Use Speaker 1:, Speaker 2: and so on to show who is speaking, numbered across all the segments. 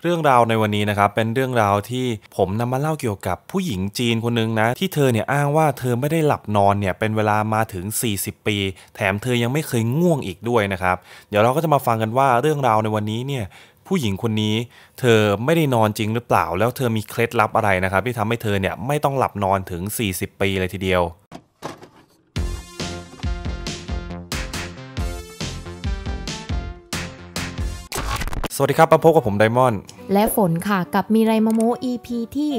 Speaker 1: เรื่องราวในวันนี้นะครับเป็นเรื่องราวที่ผมนำมาเล่าเกี่ยวกับผู้หญิงจีนคนนึงนะที่เธอเนี่ยอ้างว่าเธอไม่ได้หลับนอนเนี่ยเป็นเวลามาถึง40ปีแถมเธอยังไม่เคยง่วงอีกด้วยนะครับเดี๋ยวเราก็จะมาฟังกันว่าเรื่องราวในวันนี้เนี่ยผู้หญิงคนนี้เธอไม่ได้นอนจริงหรือเปล่าแล้วเธอมีเคล็ดลับอะไรนะครับที่ทำให้เธอเนี่ยไม่ต้องหลับนอนถึง40ปีเลยทีเดียวสวัสดีครับมาพบกับผมไดมอนด์
Speaker 2: และฝนค่ะกับมีไรมาโม EP ที่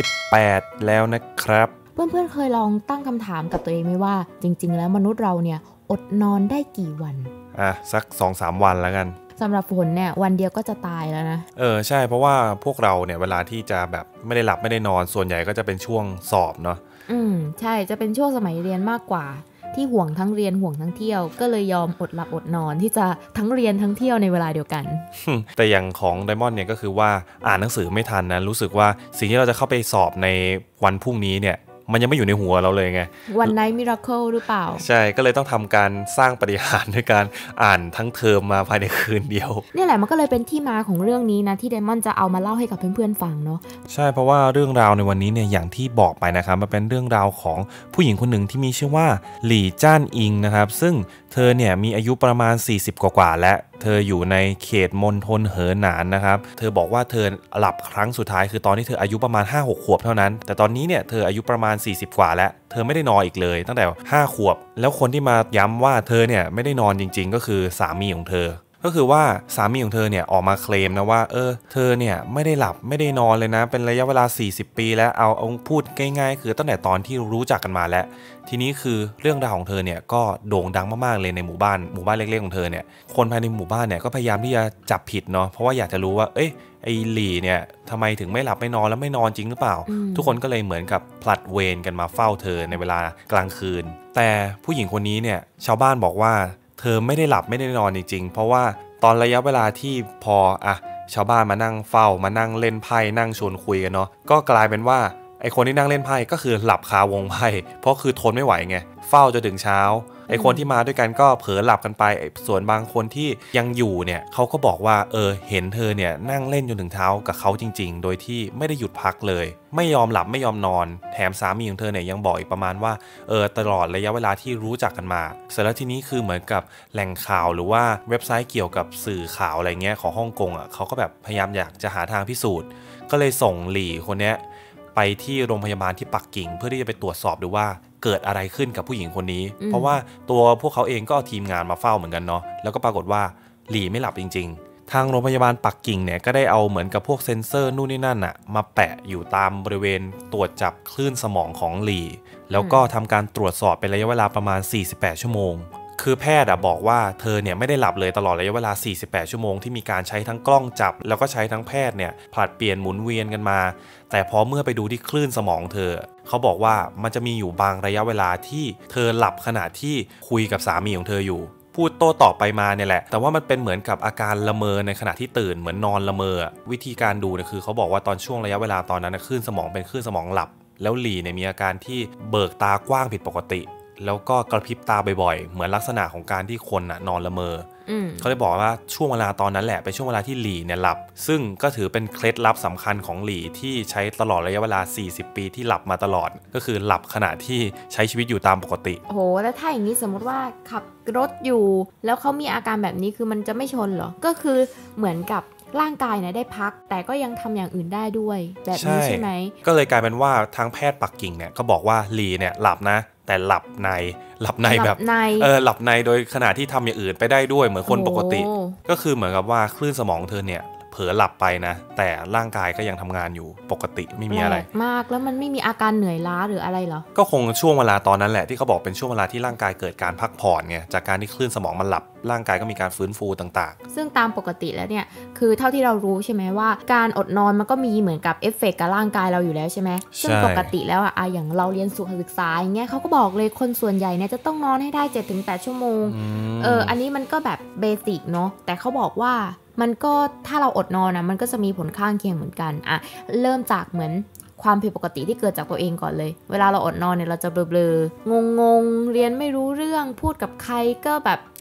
Speaker 1: 18แล้วนะครับ
Speaker 2: เพื่อนๆเคยลองตั้งคำถามกับตัวเองไหมว่าจริงๆแล้วมนุษย์เราเนี่ยอดนอนได้กี่วัน
Speaker 1: สัก 2-3 วันแล้วกัน
Speaker 2: สำหรับฝนเนี่ยวันเดียวก็จะตายแล้วนะ
Speaker 1: ใช่เพราะว่าพวกเราเนี่ยเวลาที่จะแบบไม่ได้หลับไม่ได้นอนส่วนใหญ่ก็จะเป็นช่วงสอบเนาะ
Speaker 2: ใช่จะเป็นช่วงสมัยเรียนมากกว่าที่ห่วงทั้งเรียนห่วงทั้งเที่ยวก็เลยยอมอดหลับอดนอนที่จะทั้งเรียนทั้งเที่ยวในเวลาเดียวกัน
Speaker 1: แต่อย่างของไดมอนด์เนี่ยก็คือว่าอ่านหนังสือไม่ทันนะรู้สึกว่าสิ่งที่เราจะเข้าไปสอบในวันพรุ่งนี้เนี่ยมันยังไม่อยู่ในหัวเราเลยไง
Speaker 2: วันไนท์มิราเคิลหรือเปล่า
Speaker 1: ใช่ก็เลยต้องทำการสร้างปาฏิหาริย์ด้วยการอ่านทั้งเทอมมาภายในคืนเดียว
Speaker 2: นี่แหละมันก็เลยเป็นที่มาของเรื่องนี้นะที่ไดมอนด์จะเอามาเล่าให้กับเพื่อนๆฟังเนาะ
Speaker 1: ใช่เพราะว่าเรื่องราวในวันนี้เนี่ยอย่างที่บอกไปนะครับมันเป็นเรื่องราวของผู้หญิงคนหนึ่งที่มีชื่อว่าหลี่จ้านอิงนะครับซึ่งเธอเนี่ยมีอายุประมาณ40กว่าและเธออยู่ในเขตมณฑลเหอหนานนะครับเธอบอกว่าเธอหลับครั้งสุดท้ายคือตอนที่เธออายุประมาณ 5-6 ขวบเท่านั้นแต่ตอนนี้เนี่ยเธออายุประมาณ40กว่าแล้วเธอไม่ได้นอนอีกเลยตั้งแต่5ขวบแล้วคนที่มาย้ำว่าเธอเนี่ยไม่ได้นอนจริงๆก็คือสามีของเธอก็คือว่าสามีของเธอเนี่ยออกมาเคลมนะว่าเธอเนี่ยไม่ได้หลับไม่ได้นอนเลยนะเป็นระยะเวลา40ปีแล้วเอาพูดง่ายๆคือตั้งแต่ตอนที่รู้จักกันมาแล้วทีนี้คือเรื่องราวของเธอเนี่ยก็โด่งดังมากๆเลยในหมู่บ้านเล็กๆของเธอเนี่ยคนภายในหมู่บ้านเนี่ยก็พยายามที่จะจับผิดเนาะเพราะว่าอยากจะรู้ว่าไอ้หลี่เนี่ยทำไมถึงไม่หลับไม่นอนแล้วไม่นอนจริงหรือเปล่าทุกคนก็เลยเหมือนกับผลัดเวรกันมาเฝ้าเธอในเวลากลางคืนแต่ผู้หญิงคนนี้เนี่ยชาวบ้านบอกว่าเธอไม่ได้หลับไม่ได้นอนจริงๆเพราะว่าตอนระยะเวลาที่พอชาวบ้านมานั่งเฝ้ามานั่งเล่นไพ่นั่งชวนคุยกันเนาะก็กลายเป็นว่าไอคนที่นั่งเล่นไพ่ก็คือหลับคาวงไพ่เพราะคือทนไม่ไหวไงเฝ้าจนถึงเช้าไอคนที่มาด้วยกันก็เผลอหลับกันไปส่วนบางคนที่ยังอยู่เนี่ยเขาก็บอกว่าเห็นเธอเนี่ยนั่งเล่นจนถึงเช้ากับเขาจริงๆโดยที่ไม่ได้หยุดพักเลยไม่ยอมหลับไม่ยอมนอนแถมสามีของเธอเนี่ยยังบอกอีกประมาณว่าตลอดระยะเวลาที่รู้จักกันมาเสร็จแล้วทีนี้คือเหมือนกับแหล่งข่าวหรือว่าเว็บไซต์เกี่ยวกับสื่อข่าวอะไรเงี้ยของฮ่องกงเขาก็แบบพยายามอยากจะหาทางพิสูจน์ก็เลยส่งหลี่คนเนี้ยไปที่โรงพยาบาลที่ปักกิ่งเพื่อที่จะไปตรวจสอบดูว่าเกิดอะไรขึ้นกับผู้หญิงคนนี้เพราะว่าตัวพวกเขาเองก็เอาทีมงานมาเฝ้าเหมือนกันเนาะแล้วก็ปรากฏว่าหลี่ไม่หลับจริงๆทางโรงพยาบาลปักกิ่งเนี่ยก็ได้เอาเหมือนกับพวกเซ็นเซอร์นู่นนี่นั่นมาแปะอยู่ตามบริเวณตรวจจับคลื่นสมองของหลี่แล้วก็ทำการตรวจสอบเป็นระยะเวลาประมาณ48ชั่วโมงคือแพทย์บอกว่าเธอเนี่ยไม่ได้หลับเลยตลอดระยะเวลา48ชั่วโมงที่มีการใช้ทั้งกล้องจับแล้วก็ใช้ทั้งแพทย์เนี่ยผลัดเปลี่ยนหมุนเวียนกันมาแต่พอเมื่อไปดูที่คลื่นสมองเธอเขาบอกว่ามันจะมีอยู่บางระยะเวลาที่เธอหลับขณะที่คุยกับสามีของเธออยู่พูดโต้ตอบไปมาเนี่ยแหละแต่ว่ามันเป็นเหมือนกับอาการละเมอในขณะที่ตื่นเหมือนนอนละเมอวิธีการดูเนี่ยคือเขาบอกว่าตอนช่วงระยะเวลาตอนนั้นคลื่นสมองเป็นคลื่นสมองหลับแล้วหลี่เนี่ยมีอาการที่เบิกตากว้างผิดปกติแล้วก็กระพริบตาบ่อยๆเหมือนลักษณะของการที่คนนอนละเมอเขาเลยบอกว่าช่วงเวลาตอนนั้นแหละเป็นช่วงเวลาที่หลี่เนี่ยหลับซึ่งก็ถือเป็นเคล็ดลับสำคัญของหลี่ที่ใช้ตลอดระยะเวลา40ปีที่หลับมาตลอดก็คือหลับขณะที่ใช้ชีวิตอยู่ตามปกติ
Speaker 2: โอ้โหแล้วถ้าอย่างนี้สมมติว่าขับรถอยู่แล้วเขามีอาการแบบนี้คือมันจะไม่ชนเหรอก็คือเหมือนกับร่างกายเนี่ยได้พักแต่ก็ยังทำอย่างอื่นได้ด้วยแบบนี้ใช่ไหม
Speaker 1: ก็เลยกลายเป็นว่าทางแพทย์ปักกิ่งเนี่ยก็บอกว่าหลี่เนี่ยหลับนะแต่หลับในแบบหลับในโดยขณะที่ทำอย่างอื่นไปได้ด้วยเหมือนคนปกติก็คือเหมือนกับว่าคลื่นสมองเธอเนี่ยเผลอหลับไปนะแต่ร่างกายก็ยังทำงานอยู่ปกติไม่มีอะไร
Speaker 2: มากแล้วมันไม่มีอาการเหนื่อยล้าหรืออะไรเหรอ
Speaker 1: ก็คงช่วงเวลาตอนนั้นแหละที่เขาบอกเป็นช่วงเวลาที่ร่างกายเกิดการพักผ่อนไงจากการที่คลื่นสมองมันหลับร่างกายก็มีการฟื้นฟูต่าง
Speaker 2: ๆซึ่งตามปกติแล้วเนี่ยคือเท่าที่เรารู้ใช่ไหมว่าการอดนอนมันก็มีเหมือนกับเอฟเฟกต์กับร่างกายเราอยู่แล้วใช่ไหมซึ่งปกติแล้วอย่างเราเรียนสุขศึกษาอย่างเงี้ยเขาก็บอกเลยคนส่วนใหญ่เนี่ยจะต้องนอนให้ได้ 7-8 ชั่วโมงอันนี้มันก็แบบเบสิกเนาะแต่เขาบอกว่ามันก็ถ้าเราอดนอนนะมันก็จะมีผลข้างเคียงเหมือนกันเริ่มจากเหมือนความผิดปกติที่เกิดจากตัวเองก่อนเลยเวลาเราอดนอนเนี่ยเราจะเบลอๆงงๆเรียนไม่รู้เรื่องพูดกับใครก็แบบ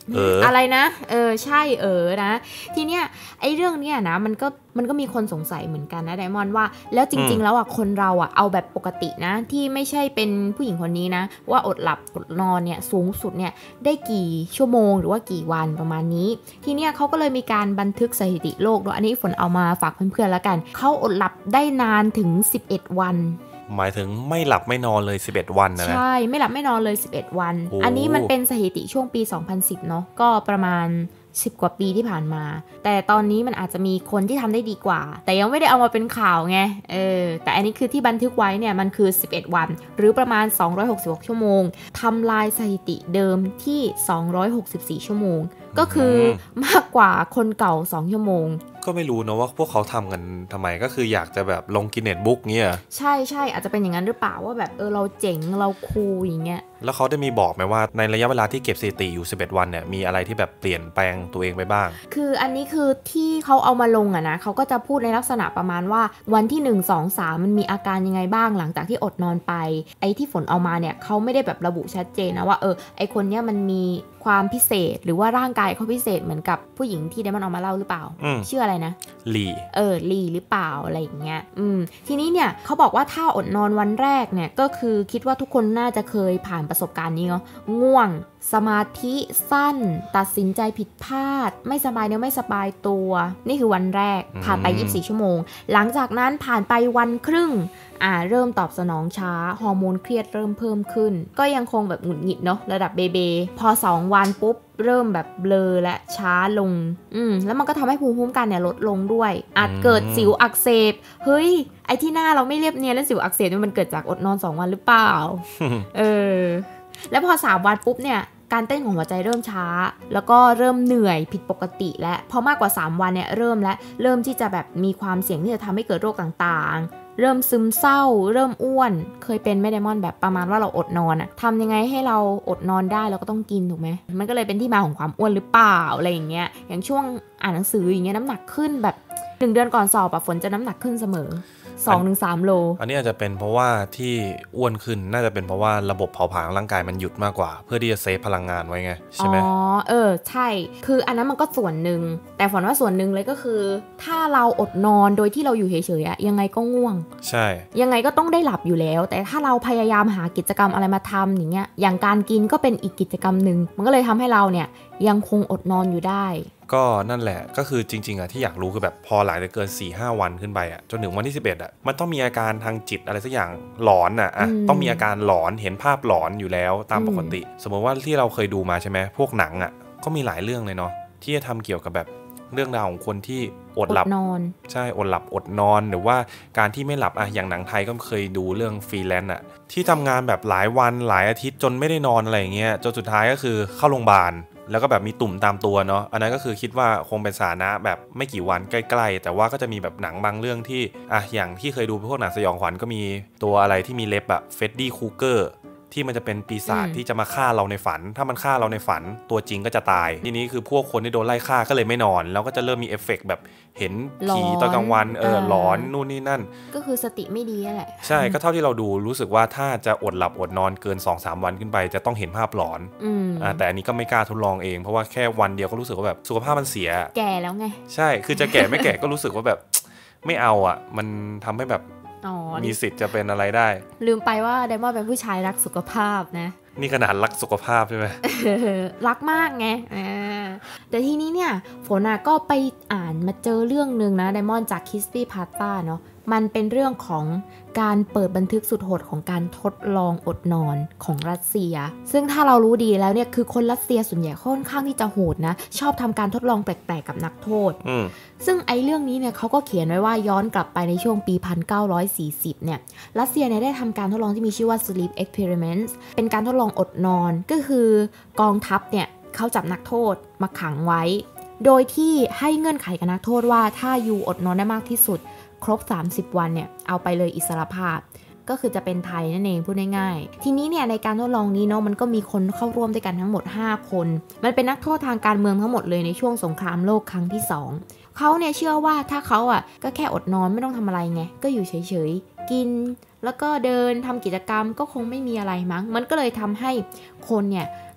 Speaker 2: อะไรนะใช่นะทีเนี้ยไอ้เรื่องเนี้ยนะมันก็มีคนสงสัยเหมือนกันนะไดมอนด์ว่าแล้วจริงๆแล้วคนเราเอาแบบปกตินะที่ไม่ใช่เป็นผู้หญิงคนนี้นะว่าอดหลับอดนอนเนี่ยสูงสุดเนี่ยได้กี่ชั่วโมงหรือว่ากี่วันประมาณนี้ทีเนี้ยเขาก็เลยมีการบันทึกสถิติโลกด้วยอันนี้ฝนเอามาฝากเพื่อนๆแล้วกันเขาอดหลับได้นานถึง11วัน
Speaker 1: หมายถึงไม่หลับไม่นอนเลย11วันนะ
Speaker 2: ใช่ไม่หลับไม่นอนเลย11วันอันนี้มันเป็นสถิติช่วงปี2010เนาะก็ประมาณ10 กว่าปีที่ผ่านมาแต่ตอนนี้มันอาจจะมีคนที่ทำได้ดีกว่าแต่ยังไม่ได้เอามาเป็นข่าวไงแต่อันนี้คือที่บันทึกไว้เนี่ยมันคือ11วันหรือประมาณ266ชั่วโมงทำลายสถิติเดิมที่264ชั่วโมงก็คือมากกว่าคนเก่า2ชั่วโมง
Speaker 1: ก็ไม่รู้นะว่าพวกเขาทำกันทำไมก็คืออยากจะแบบลงกินเน็ตบุ๊กเงี้ย
Speaker 2: ใช่อาจจะเป็นอย่างนั้นหรือเปล่าว่าแบบเราเจ๋งเราคูลอย่างเงี้ย
Speaker 1: แล้วเขาได้มีบอกไหมว่าในระยะเวลาที่เก็บสถิติอยู่11วันเนี่ยมีอะไรที่แบบเปลี่ยนแปลงตัวเองไปบ้าง
Speaker 2: คืออันนี้คือที่เขาเอามาลงนะเขาก็จะพูดในลักษณะประมาณว่าวันที่1 2 3มันมีอาการยังไงบ้างหลังจากที่อดนอนไปไอ้ที่ฝนเอามาเนี่ยเขาไม่ได้แบบระบุชัดเจนนะว่าไอ้คนเนี้ยมันมีความพิเศษหรือว่าร่างกายเขาพิเศษเหมือนกับผู้หญิงที่ได้มันเอามาเล่าหรือเปล่าชื่ออะไรนะ
Speaker 1: ลี
Speaker 2: ลีหรือเปล่าอะไรอย่างเงี้ยทีนี้เนี่ยเขาบอกว่าถ้าอดนอนวันแรกเนี่ยก็คือคิดว่าทุกคนน่าจะเคยผ่านประสบการณ์นี้เนาะง่วงสมาธิสั้นตัดสินใจผิดพลาดไม่สบายเนื้อไม่สบายตัวนี่คือวันแรกผ่านไป24ชั่วโมงหลังจากนั้นผ่านไปวันครึ่งเริ่มตอบสนองช้าฮอร์โมนเครียดเริ่มเพิ่มขึ้นก็ยังคงแบบหงุดหงิดเนาะระดับเบพอ2วันปุ๊บเริ่มแบบเบลอและช้าลงแล้วมันก็ทำให้ภูมิคุ้มกันเนี่ยลดลงด้วยอาจเกิดสิวอักเสบเฮ้ยไอ้ที่หน้าเราไม่เรียบเนียนแล้วสิวอักเสบมันเกิดจากอดนอน2วันหรือเปล่า แล้วพอ3วันปุ๊บเนี่ยการเต้นของหัวใจเริ่มช้าแล้วก็เริ่มเหนื่อยผิดปกติและพอมากกว่า3วันเนี่ยเริ่มที่จะแบบมีความเสี่ยงที่จะทำให้เกิดโรคต่างๆเริ่มซึมเศร้าเริ่มอ้วนเคยเป็นไหมไดมอนด์แบบประมาณว่าเราอดนอนทำยังไงให้เราอดนอนได้เราก็ต้องกินถูกไหมมันก็เลยเป็นที่มาของความอ้วนหรือเปล่าอะไรอย่างเงี้ยอย่างช่วงอ่านหนังสืออย่างเงี้ยน้ำหนักขึ้นแบบ1 เดือนก่อนสอบฝนจะน้ำหนักขึ้นเสมอ2-3 โล
Speaker 1: อันนี้อาจจะเป็นเพราะว่าที่อ้วนขึ้นน่าจะเป็นเพราะว่าระบบเผาผลาญร่างกายมันหยุดมากกว่าเพื่อที่จะเซฟพลังงานไว้ไงใช่ไหม
Speaker 2: ใช่คืออันนั้นมันก็ส่วนหนึ่งแต่ฝนว่าส่วนหนึ่งเลยก็คือถ้าเราอดนอนโดยที่เราอยู่เฉยๆยังไงก็ง่วง
Speaker 1: ใช่
Speaker 2: ยังไงก็ต้องได้หลับอยู่แล้วแต่ถ้าเราพยายามหากิจกรรมอะไรมาทำอย่างเงี้ยอย่างการกินก็เป็นอีกกิจกรรมหนึ่งมันก็เลยทำให้เราเนี่ยยังคงอดนอนอยู่ได้
Speaker 1: ก็นั่นแหละก็คือจริงๆที่อยากรู้คือแบบพอหลังจากเกิน 4-5 วันขึ้นไปจนถึงวันที่11มันต้องมีอาการทางจิตอะไรสักอย่างหลอนต้องมีอาการหลอนเห็นภาพหลอนอยู่แล้วตามปกติสมมติว่าที่เราเคยดูมาใช่ไหมพวกหนังก็มีหลายเรื่องเลยเนาะที่จะทำเกี่ยวกับแบบเรื่องราวของคนที่อดหลับ
Speaker 2: นอน
Speaker 1: ใช่อดหลับอดนอนหรือว่าการที่ไม่หลับอย่างหนังไทยก็เคยดูเรื่องฟรีแลนซ์ที่ทำงานแบบหลายวันหลายอาทิตย์จนไม่ได้นอนอะไรอย่างเงี้ยจนสุดท้ายก็คือเข้าโรงพยาบาลแล้วก็แบบมีตุ่มตามตัวเนาะอันนั้นก็คือคิดว่าคงเป็นสถานะแบบไม่กี่วันใกล้ๆแต่ว่าก็จะมีแบบหนังบางเรื่องที่อย่างที่เคยดูพวกหนังสยองขวัญก็มีตัวอะไรที่มีเล็บเฟดดี้คูเกอร์ที่มันจะเป็นปีศาจที่จะมาฆ่าเราในฝันถ้ามันฆ่าเราในฝันตัวจริงก็จะตายทีนี้คือพวกคนที่โดนไล่ฆ่าก็เลยไม่นอนแล้วก็จะเริ่มมีเอฟเฟกต์แบบเห็นผีตอนกลางวันหลอนนู่นนี่นั่น
Speaker 2: ก็คือสติไม่ดีแหละ
Speaker 1: ใช่ก็เท่าที่เราดูรู้สึกว่าถ้าจะอดหลับอดนอนเกิน 2-3 วันขึ้นไปจะต้องเห็นภาพหลอนแต่อันนี้ก็ไม่กล้าทดลองเองเพราะว่าแค่วันเดียวก็รู้สึกว่าแบบสุขภาพมันเสีย
Speaker 2: แก่แล้วไง
Speaker 1: ใช่คือจะแก่ไม่แก่ก็รู้สึกว่าแบบไม่เอามันทำให้แบบมีสิทธิ์จะเป็นอะไรได้
Speaker 2: ลืมไปว่าไดมอนด์เป็นผู้ชายรักสุขภาพนะ
Speaker 1: นี่ขนาดรักสุขภาพใช่ไหม
Speaker 2: รักมากไงแต่ทีนี้เนี่ยฝนก็ไปอ่านมาเจอเรื่องนึงนะไดมอนด์จากคิสปี้พาสต้าเนาะมันเป็นเรื่องของการเปิดบันทึกสุดโหดของการทดลองอดนอนของรัสเซียซึ่งถ้าเรารู้ดีแล้วเนี่ยคือคนรัสเซียส่วนใหญ่ค่อนข้างที่จะโหดนะชอบทำการทดลองแปลกๆกับนักโทษซึ่งไอ้เรื่องนี้เนี่ยเขาก็เขียนไว้ว่าย้อนกลับไปในช่วงปี 1940 เนี่ยรัสเซียเนี่ยได้ทำการทดลองที่มีชื่อว่า Sleep Experiments เป็นการทดลองอดนอนก็คือกองทัพเนี่ยเขาจับนักโทษมาขังไว้โดยที่ให้เงื่อนไขกับนักโทษว่าถ้าอยู่อดนอนได้มากที่สุดครบ30 วันเนี่ยเอาไปเลยอิสรภาพก็คือจะเป็นไทยนั่นเองพูดง่ายๆทีนี้เนี่ยในการทดลองนี้เนาะมันก็มีคนเข้าร่วมด้วยกันทั้งหมด5 คนมันเป็นนักโทษทางการเมืองทั้งหมดเลยในช่วงสงครามโลกครั้งที่2เขาเนี่ยเชื่อว่าถ้าเขาก็แค่อดนอนไม่ต้องทำอะไรไงก็อยู่เฉยๆกินแล้วก็เดินทำกิจกรรมก็คงไม่มีอะไรมั้งมันก็เลยทำให้คนเนี่ย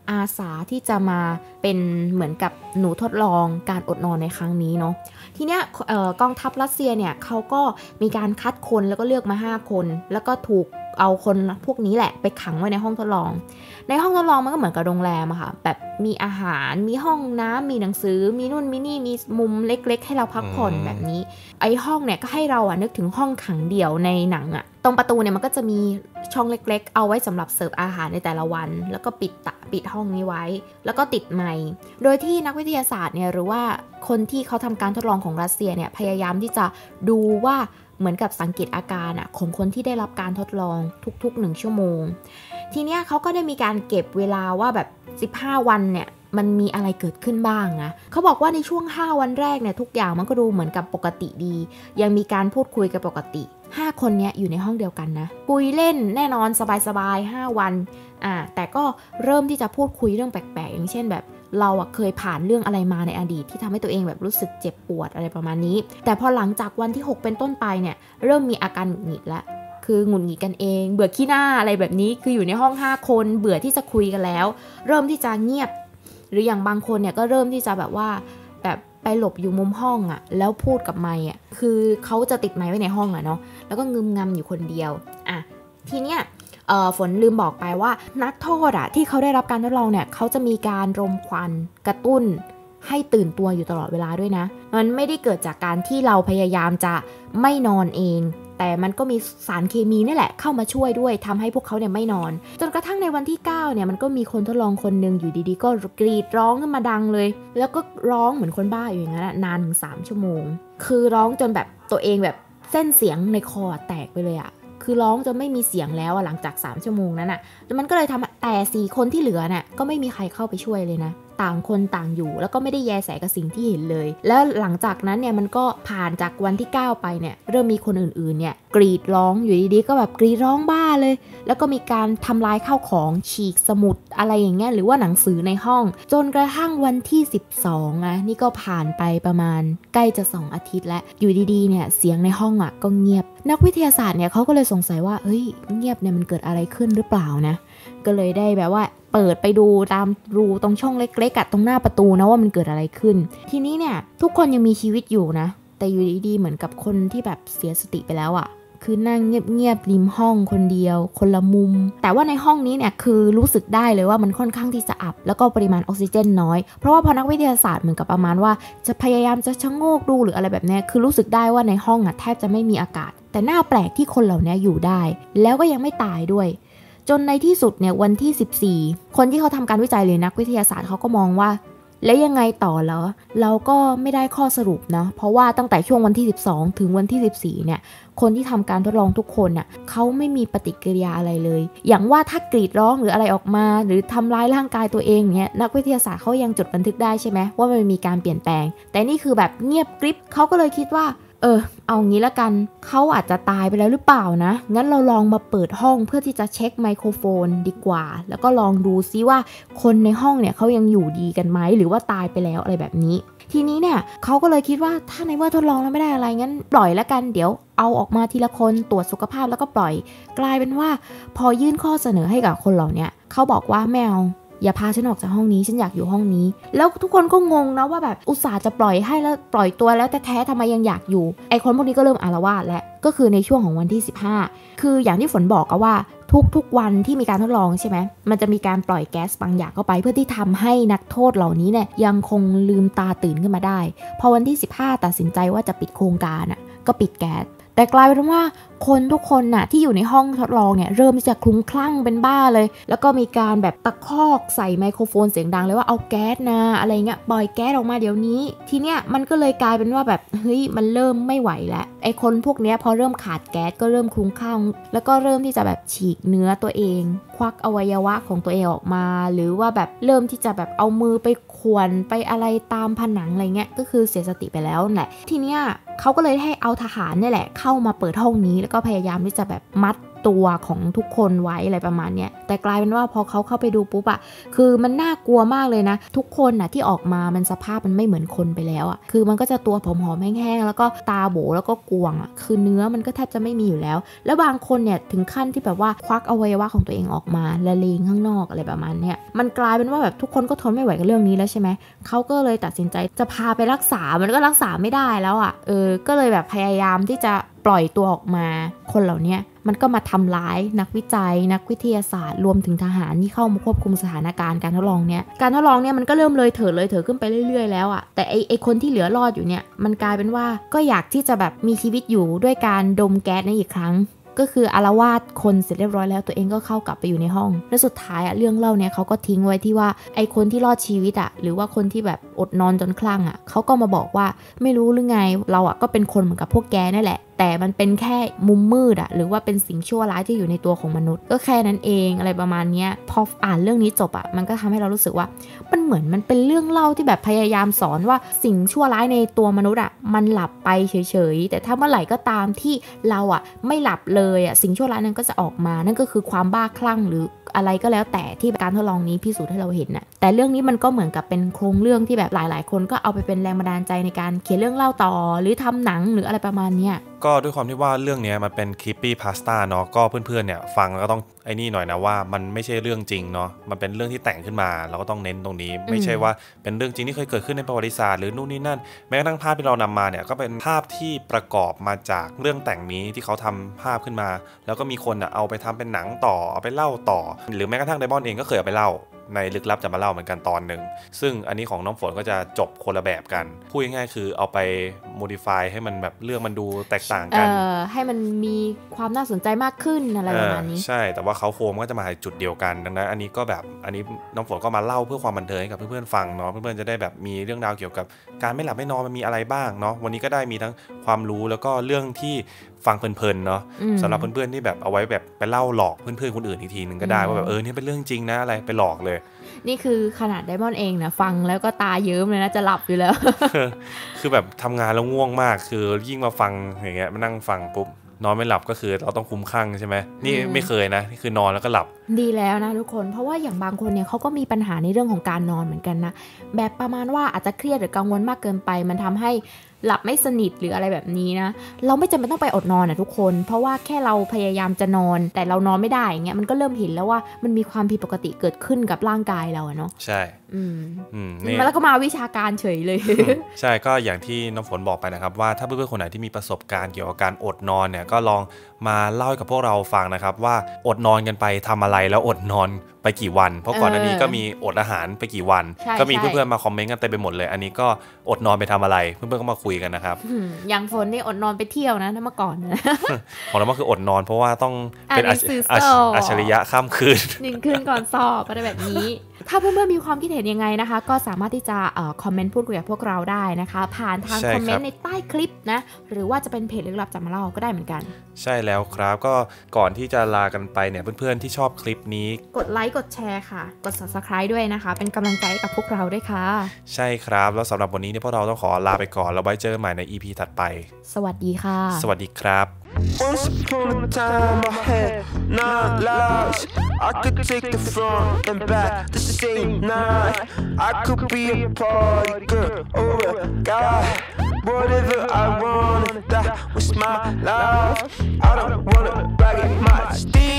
Speaker 2: อาสาที่จะมาเป็นเหมือนกับหนูทดลองการอดนอนในครั้งนี้เนาะทีเนี้ยกองทัพรัสเซียเนี่ยเขาก็มีการคัดคนแล้วก็เลือกมา5คนแล้วก็ถูกเอาคนพวกนี้แหละไปขังไว้ในห้องทดลองในห้องทดลองมันก็เหมือนกับโรงแรมอะค่ะแบบมีอาหารมีห้องน้ำมีหนังสือมีนู่นมีนี่มีมุมเล็กๆให้เราพักผ่อนแบบนี้ไอ้ห้องเนี่ยก็ให้เรานึกถึงห้องขังเดี่ยวในหนังอะตรงประตูเนี่ยมันก็จะมีช่องเล็กๆเอาไว้สำหรับเสิร์ฟอาหารในแต่ละวันแล้วก็ปิดห้องนี้ไว้แล้วก็ติดไมค์โดยที่นักวิทยาศาสตร์เนี่ยหรือว่าคนที่เขาทำการทดลองของรัสเซียเนี่ยพยายามที่จะดูว่าเหมือนกับสังเกตอาการของคนที่ได้รับการทดลองทุกๆ1ชั่วโมงทีเนี้ยเขาก็ได้มีการเก็บเวลาว่าแบบ15วันเนี่ยมันมีอะไรเกิดขึ้นบ้างนะเขาบอกว่าในช่วง5วันแรกเนี่ยทุกอย่างมันก็ดูเหมือนกับปกติดียังมีการพูดคุยกันปกติ5คนเนี้ยอยู่ในห้องเดียวกันนะคุยเล่นแน่นอนสบายๆ5วันแต่ก็เริ่มที่จะพูดคุยเรื่องแปลกๆอย่างเช่นแบบเราเคยผ่านเรื่องอะไรมาในอดีตที่ทำให้ตัวเองแบบรู้สึกเจ็บปวดอะไรประมาณนี้แต่พอหลังจากวันที่6เป็นต้นไปเนี่ยเริ่มมีอาการหงุดหงิดแล้วคือหงุดหงิดกันเองเบื่อขี้หน้าอะไรแบบนี้คืออยู่ในห้อง5คนเบื่อที่จะคุยกันแล้วเริ่มที่จะเงียบหรืออย่างบางคนเนี่ยก็เริ่มที่จะแบบว่าแบบไปหลบอยู่มุมห้องแล้วพูดกับไมค์คือเขาจะติดไมค์ไว้ในห้องเนาะแล้วก็งึมงำอยู่คนเดียวทีเนี้ยฝนลืมบอกไปว่านักโทษที่เขาได้รับการทดลองเนี่ยเขาจะมีการรมควันกระตุ้นให้ตื่นตัวอยู่ตลอดเวลาด้วยนะมันไม่ได้เกิดจากการที่เราพยายามจะไม่นอนเองแต่มันก็มีสารเคมีนี่แหละเข้ามาช่วยด้วยทำให้พวกเขาเนี่ยไม่นอนจนกระทั่งในวันที่9เนี่ยมันก็มีคนทดลองคนนึงอยู่ดีๆก็กรีดร้องขึ้นมาดังเลยแล้วก็ร้องเหมือนคนบ้าอยู่อย่างนั้นนานถึง3ชั่วโมงคือร้องจนแบบตัวเองแบบเส้นเสียงในคอแตกไปเลยคือร้องจนไม่มีเสียงแล้วหลังจาก3ชั่วโมงนั้นแล้วมันก็เลยทำแต่4คนที่เหลือก็ไม่มีใครเข้าไปช่วยเลยนะต่างคนต่างอยู่แล้วก็ไม่ได้แยแสกับสิ่งที่เห็นเลยแล้วหลังจากนั้นเนี่ยมันก็ผ่านจากวันที่9ไปเนี่ยเริ่มมีคนอื่นๆเนี่ยกรีดร้องอยู่ดีๆก็แบบกรีดร้องบ้าเลยแล้วก็มีการทำลายข้าวของฉีกสมุดอะไรอย่างเงี้ยหรือว่าหนังสือในห้องจนกระทั่งวันที่12นี่ก็ผ่านไปประมาณใกล้จะ2อาทิตย์แล้วอยู่ดีๆเนี่ยเสียงในห้องก็เงียบนักวิทยาศาสตร์เนี่ยเขาก็เลยสงสัยว่าเฮ้ยเงียบเนี่ยมันเกิดอะไรขึ้นหรือเปล่านะก็เลยได้แบบว่าเปิดไปดูตามรูตรงช่องเล็กๆตรงหน้าประตูนะว่ามันเกิดอะไรขึ้นทีนี้เนี่ยทุกคนยังมีชีวิตอยู่นะแต่อยู่ดีๆเหมือนกับคนที่แบบเสียสติไปแล้วคือนั่งเงียบๆริมห้องคนเดียวคนละมุมแต่ว่าในห้องนี้เนี่ยคือรู้สึกได้เลยว่ามันค่อนข้างที่จะอับแล้วก็ปริมาณออกซิเจนน้อยเพราะว่าพอนักวิทยาศาสตร์เหมือนกับประมาณว่าจะพยายามจะชะโงกดูหรืออะไรแบบนี้คือรู้สึกได้ว่าในห้องแทบจะไม่มีอากาศแต่น่าแปลกที่คนเหล่านี้อยู่ได้แล้วก็ยังไม่ตายด้วยจนในที่สุดเนี่ยวันที่14คนที่เขาทำการวิจัยเลยนักวิทยาศาสตร์เขาก็มองว่าแล้วยังไงต่อเหรอเราก็ไม่ได้ข้อสรุปนะเพราะว่าตั้งแต่ช่วงวันที่12ถึงวันที่14เนี่ยคนที่ทำการทดลองทุกคนเขาไม่มีปฏิกิริยาอะไรเลยอย่างว่าถ้ากรีดร้องหรืออะไรออกมาหรือทำร้ายร่างกายตัวเองเนี่ยนักวิทยาศาสตร์เขายังจดบันทึกได้ใช่ไหมว่ามันมีการเปลี่ยนแปลงแต่นี่คือแบบเงียบกริบเขาก็เลยคิดว่าเอางี้ละกันเขาอาจจะตายไปแล้วหรือเปล่านะงั้นเราลองมาเปิดห้องเพื่อที่จะเช็คไมโครโฟนดีกว่าแล้วก็ลองดูซิว่าคนในห้องเนี่ยเขายังอยู่ดีกันไหมหรือว่าตายไปแล้วอะไรแบบนี้ทีนี้เนี่ยเขาก็เลยคิดว่าถ้าในเมื่อทดลองแล้วไม่ได้อะไรงั้นปล่อยละกันเดี๋ยวเอาออกมาทีละคนตรวจสุขภาพแล้วก็ปล่อยกลายเป็นว่าพอยื่นข้อเสนอให้กับคนเหล่านี้เขาบอกว่าไม่เอาอย่าพาฉันออกจากห้องนี้ฉันอยากอยู่ห้องนี้แล้วทุกคนก็งงนะว่าแบบอุตส่าห์จะปล่อยให้แล้วปล่อยตัวแล้วแต่แท้ทำไมยังอยากอยู่ไอคนพวกนี้ก็เริ่มอาละวาดแล้วก็คือในช่วงของวันที่15คืออย่างที่ฝนบอกก็ว่าทุกวันที่มีการทดลองใช่ไหมมันจะมีการปล่อยแก๊สบางอย่างเข้าไปเพื่อที่ทำให้นักโทษเหล่านี้เนี่ยยังคงลืมตาตื่นขึ้นมาได้พอวันที่15ตัดสินใจว่าจะปิดโครงการก็ปิดแก๊สแต่กลายเป็นว่าคนทุกคนที่อยู่ในห้องทดลองเนี่ยเริ่มที่จะคลุ้มคลั่งเป็นบ้าเลยแล้วก็มีการแบบตะคอกใส่ไมโครโฟนเสียงดังเลยว่าเอาแก๊สนะอะไรเงี้ยปล่อยแก๊สออกมาเดี๋ยวนี้ทีเนี้ยมันก็เลยกลายเป็นว่าแบบเฮ้ยมันเริ่มไม่ไหวแล้วไอ้คนพวกเนี้ยพอเริ่มขาดแก๊สก็เริ่มคลุ้มคลั่งแล้วก็เริ่มที่จะแบบฉีกเนื้อตัวเองควักอวัยวะของตัวเองออกมาหรือว่าแบบเริ่มที่จะแบบเอามือไปข่วนไปอะไรตามผนังอะไรเงี้ยก็คือเสียสติไปแล้วแหละทีเนี้ยเขาก็เลยให้เอาทหารนี่แหละเข้ามาเปิดห้องนี้แล้วก็พยายามที่จะแบบมัดตัวของทุกคนไว้อะไรประมาณเนี้ยแต่กลายเป็นว่าพอเขาเข้าไปดูปุ๊บอะคือมันน่ากลัวมากเลยนะทุกคนน่ะที่ออกมามันสภาพมันไม่เหมือนคนไปแล้วอะคือมันก็จะตัวผอมๆแห้งๆแล้วก็ตาโบแล้วก็กวงอะคือเนื้อมันก็แทบจะไม่มีอยู่แล้วแล้วบางคนเนี่ยถึงขั้นที่แบบว่าควักอวัยวะของตัวเองออกมาละเลงข้างนอกอะไรประมาณเนี้ยมันกลายเป็นว่าแบบทุกคนก็ทนไม่ไหวกับเรื่องนี้แล้วใช่ไหมเขาก็เลยตัดสินใจจะพาไปรักษามันก็รักษาไม่ได้แล้วอะก็เลยแบบพยายามที่จะปล่อยตัวออกมาคนเหล่านี้มันก็มาทำร้ายนักวิจัยนักวิทยาศาสตร์รวมถึงทหารที่เข้ามาควบคุมสถานการณ์การทดลองเนี่ยมันก็เริ่มเลยเถิดขึ้นไปเรื่อยๆแล้วอะแต่ไอคนที่เหลือรอดอยู่เนี่ยมันกลายเป็นว่าก็อยากที่จะแบบมีชีวิตอยู่ด้วยการดมแก๊สนี้อีกครั้งก็คืออาละวาดคนเสร็จเรียบร้อยแล้วตัวเองก็เข้ากลับไปอยู่ในห้องและสุดท้ายเรื่องเล่าเนี่ยเขาก็ทิ้งไว้ที่ว่าไอคนที่รอดชีวิตหรือว่าคนที่แบบอดนอนจนคลั่งเขาก็มาบอกว่าไม่รู้หรือไงเราก็เป็นคนเหมือนกับพวกแกนั่นแหละแต่มันเป็นแค่มุมมืดหรือว่าเป็นสิ่งชั่วร้ายที่อยู่ในตัวของมนุษย์ก็แค่นั้นเองอะไรประมาณนี้พออ่านเรื่องนี้จบมันก็ทำให้เรารู้สึกว่ามันเหมือนมันเป็นเรื่องเล่าที่แบบพยายามสอนว่าสิ่งชั่วร้ายในตัวมนุษย์มันหลับไปเฉยๆแต่ถ้าเมื่อไหร่ก็ตามที่เราไม่หลับเลยสิ่งชั่วร้ายนั้นก็จะออกมานั่นก็คือความบ้าคลั่งหรืออะไรก็แล้วแต่ที่การทดลองนี้พิสูจน์ให้เราเห็นแต่เรื่องนี้มันก็เหมือนกับเป็นโครงเรื่องที่แบบหลายๆคนก็เอาไปเป็นแรงบันดาลใจในการเขียนเรื่องเล่าต่อหรือทำหนังหรืออะไรประมาณนี้
Speaker 1: ก็ด้วยความที่ว่าเรื่องนี้มันเป็นคลิปปี้พาสต้าเนาะก็เพื่อนๆเนี่ยฟังแล้วก็ต้องไอ้นี่หน่อยนะว่ามันไม่ใช่เรื่องจริงเนาะมันเป็นเรื่องที่แต่งขึ้นมาเราก็ต้องเน้นตรงนี้ไม่ใช่ว่าเป็นเรื่องจริงที่เคยเกิดขึ้นในประวัติศาสตร์หรือนู่นนี่นั่นแม้กระทั่งภาพที่เรานำมาเนี่ยก็เป็นภาพที่ประกอบมาจากเรื่องแต่งนี้ที่เขาทำภาพขึ้นมาแล้วก็มีคนเอาไปทำเป็นหนังต่อเอาไปเล่าต่อหรือแม้กระทั่งไดมอนด์เองก็เคยเอาไปเล่าในลึกลับจะมาเล่าเหมือนกันตอนหนึ่งซึ่งอันนี้ของน้องฝนก็จะจบคนละแบบกันพูดง่ายๆคือเอาไป modify ให้มันแบบเรื่องมันดูแตกต่างกัน
Speaker 2: ให้มันมีความน่าสนใจมากขึ้นอะไรประมาณนี้
Speaker 1: ใช่แต่ว่าเขาโคมก็จะมาจุดเดียวกันดังนั้นอันนี้ก็แบบอันนี้น้องฝนก็มาเล่าเพื่อความบันเทิงให้กับเพื่อนๆฟังเนาะเพื่อนๆจะได้แบบมีเรื่องราวเกี่ยวกับการไม่หลับไม่นอนมันมีอะไรบ้างเนาะวันนี้ก็ได้มีทั้งความรู้แล้วก็เรื่องที่ฟังเพลินๆเนาะสำหรับเพื่อนๆที่แบบเอาไว้แบบไปเล่าหลอกเพื่อนๆคนอื่นอีกทีนึงก็ได้ว่าแบบนี่เป็นเรื่องจริงนะอะไรไปหลอกเลย
Speaker 2: นี่คือขนาดไดมอนด์เองนะฟังแล้วก็ตาเยิ้มเลยนะจะหลับอยู่แล้ว
Speaker 1: คือแบบทำงานแล้วง่วงมากคือยิ่งมาฟังอย่างเงี้ยมานั่งฟังปุ๊บนอนไม่หลับก็คือเราต้องคุ้มคั่งใช่ไหมนี่ไม่เคยนะนี่คือนอนแล้วก็หลับ
Speaker 2: ดีแล้วนะทุกคนเพราะว่าอย่างบางคนเนี่ยเขาก็มีปัญหาในเรื่องของการนอนเหมือนกันนะแบบประมาณว่าอาจจะเครียดหรือกังวลมากเกินไปมันทำให้หลับไม่สนิทหรืออะไรแบบนี้นะเราไม่จำเป็นต้องไปอดนอนทุกคนเพราะว่าแค่เราพยายามจะนอนแต่เรานอนไม่ได้อย่างเงี้ยมันก็เริ่มเห็นแล้วว่ามันมีความผิดปกติเกิดขึ้นกับร่างกายเราเนาะ
Speaker 1: ใช่
Speaker 2: นี่แล้วก็มาวิชาการเฉยเลย
Speaker 1: ใช่ก็อย่างที่น้องฝนบอกไปนะครับว่าถ้าเพื่อนๆคนไหนที่มีประสบการณ์เกี่ยวกับการอดนอนเนี่ยก็ลองมาเล่าให้กับพวกเราฟังนะครับว่าอดนอนกันไปทำอะไรแล้วอดนอนไปกี่วันเพราะก่อนหน้านี้ก็มีอดอาหารไปกี่วันก็มีเพื่อนๆมาคอมเมนต์กันเต็มไปหมดเลยอันนี้ก็อดนอนไปทำอะไรเพื่อนๆก็มาคุยกันนะครับ
Speaker 2: อย่างฝนนี่อดนอนไปเที่ยวนะเมื่อก่อนนะ
Speaker 1: ของเราก็คืออดนอนเพราะว่าต้องเป็นอัจฉริยะข้ามคืน
Speaker 2: 1 คืนก่อนสอบอะไรแบบนี้ถ้าเพื่อนๆมีความคิดเห็นยังไงนะคะก็สามารถที่จะคอมเมนต์พูดคุยกับพวกเราได้นะคะผ่านทางคอมเมนต์ในใต้คลิปนะหรือว่าจะเป็นเพจลึกลับจะมาเล่าก็ได้เหมือนกัน
Speaker 1: ใช่แล้วครับก็ก่อนที่จะลากันไปเนี่ยเพื่อนๆที่ชอบคลิปนี้
Speaker 2: กดไลค์กดแชร์ค่ะกด Subscribe ด้วยนะคะเป็นกำลังใจกับพวกเราด้วยค่ะ
Speaker 1: ใช่ครับแล้วสำหรับวันนี้เนี่ยพวกเราต้องขอลาไปก่อนแล้วไว้เจอกันใหม่ใน EP ถัดไป
Speaker 2: สวัสดีค่ะ
Speaker 1: สวัสดีครับ
Speaker 3: Once upon a time I had 9 lives I could take the front and back the same night I could be a party girl or a guy Whatever I wanted, that was my life I don't wanna brag it much